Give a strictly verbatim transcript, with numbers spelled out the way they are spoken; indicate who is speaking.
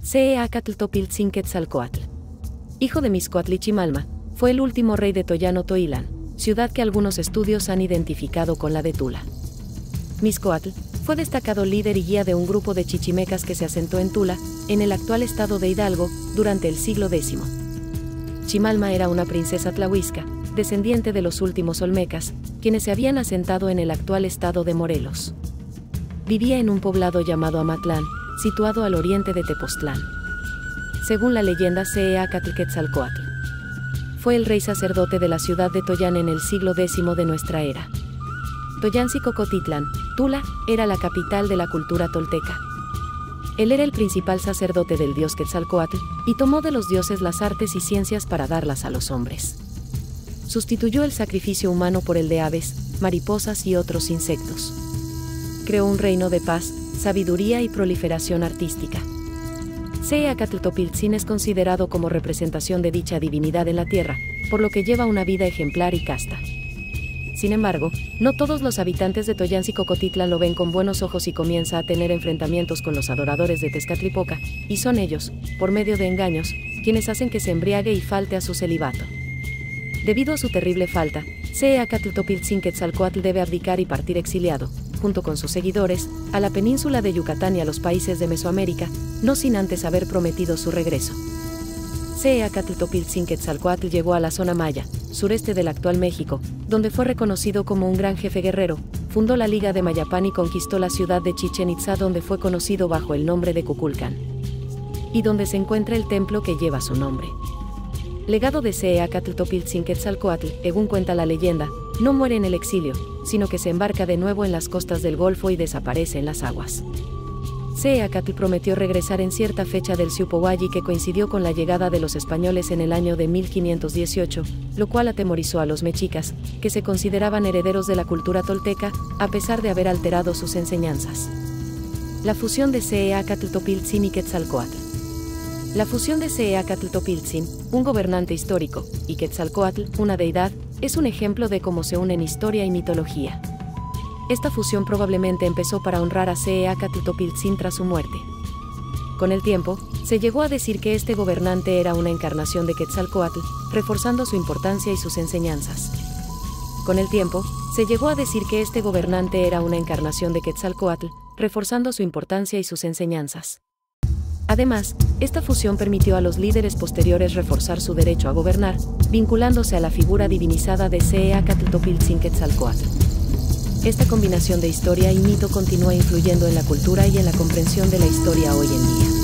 Speaker 1: Ceacatl-Topiltzin-Quetzalcoatl, hijo de Mixcoatl y Chimalma, fue el último rey de Toyano-Toilán, ciudad que algunos estudios han identificado con la de Tula. Mixcoatl fue destacado líder y guía de un grupo de chichimecas que se asentó en Tula, en el actual estado de Hidalgo, durante el siglo décimo. Chimalma era una princesa tlahuisca, descendiente de los últimos olmecas, quienes se habían asentado en el actual estado de Morelos. Vivía en un poblado llamado Amatlán, situado al oriente de Tepoztlán. Según la leyenda, Ceacatl-Quetzalcoatl fue el rey sacerdote de la ciudad de Toyán en el siglo décimo de nuestra era. Toyanzi-Cocotitlán, Tula, era la capital de la cultura tolteca. Él era el principal sacerdote del dios Quetzalcoatl, y tomó de los dioses las artes y ciencias para darlas a los hombres. Sustituyó el sacrificio humano por el de aves, mariposas y otros insectos. Creó un reino de paz, sabiduría y proliferación artística. Ceacatl-Topiltzin es considerado como representación de dicha divinidad en la tierra, por lo que lleva una vida ejemplar y casta. Sin embargo, no todos los habitantes de Toyanzi-Cocotitlán lo ven con buenos ojos y comienza a tener enfrentamientos con los adoradores de Tezcatlipoca, y son ellos, por medio de engaños, quienes hacen que se embriague y falte a su celibato. Debido a su terrible falta, Ceacatl-Topiltzin-Quetzalcoatl debe abdicar y partir exiliado, junto con sus seguidores, a la península de Yucatán y a los países de Mesoamérica, no sin antes haber prometido su regreso. Ceacatl-Topiltzin-Quetzalcoatl llegó a la zona maya, sureste del actual México, donde fue reconocido como un gran jefe guerrero, fundó la Liga de Mayapán y conquistó la ciudad de Chichén Itzá, donde fue conocido bajo el nombre de Kukulcán, y donde se encuentra el templo que lleva su nombre. Legado de Ceacatl-Topiltzin-Quetzalcoatl, según cuenta la leyenda, no muere en el exilio, sino que se embarca de nuevo en las costas del Golfo y desaparece en las aguas. Ceacatl prometió regresar en cierta fecha del Xiuhpohualli que coincidió con la llegada de los españoles en el año de mil quinientos dieciocho, lo cual atemorizó a los mexicas, que se consideraban herederos de la cultura tolteca, a pesar de haber alterado sus enseñanzas. La fusión de Ceacatl-Topiltzin y Quetzalcoatl. La fusión de Ceacatl-Topiltzin, un gobernante histórico, y Quetzalcoatl, una deidad, es un ejemplo de cómo se unen historia y mitología. Esta fusión probablemente empezó para honrar a Ceacatl-Topiltzin tras su muerte. Con el tiempo, se llegó a decir que este gobernante era una encarnación de Quetzalcoatl, reforzando su importancia y sus enseñanzas. Con el tiempo, se llegó a decir que este gobernante era una encarnación de Quetzalcoatl, reforzando su importancia y sus enseñanzas. Además, esta fusión permitió a los líderes posteriores reforzar su derecho a gobernar, vinculándose a la figura divinizada de Ceacatl-Topiltzin-Quetzalcoatl. Esta combinación de historia y mito continúa influyendo en la cultura y en la comprensión de la historia hoy en día.